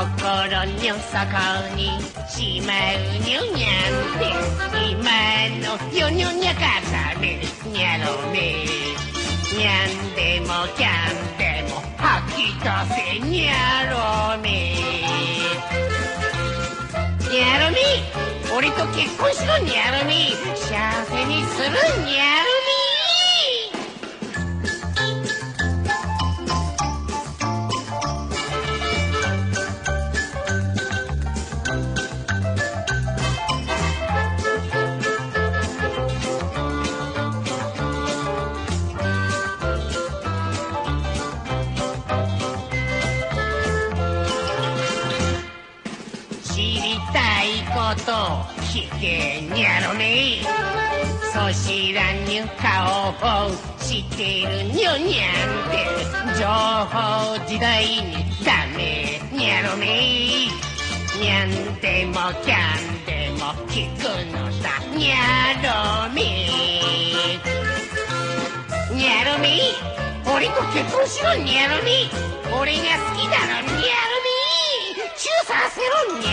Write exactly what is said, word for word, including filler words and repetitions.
心の底にしまうにょにゃんって今のよにょにゃからねにゃろめにゃんでもキャンでも吐き出せにゃろめにゃろみ俺と結婚しろにゃろみ幸せにするにゃろみこと聞けにゃろめそしらぬ顔をしてるにょにゃんって情報時代にダメにゃろめにゃんでもキャンでも聞くのさにゃろめにゃろめ俺と結婚しろにゃろめ俺が好きだろにゃろめチューさせろにゃ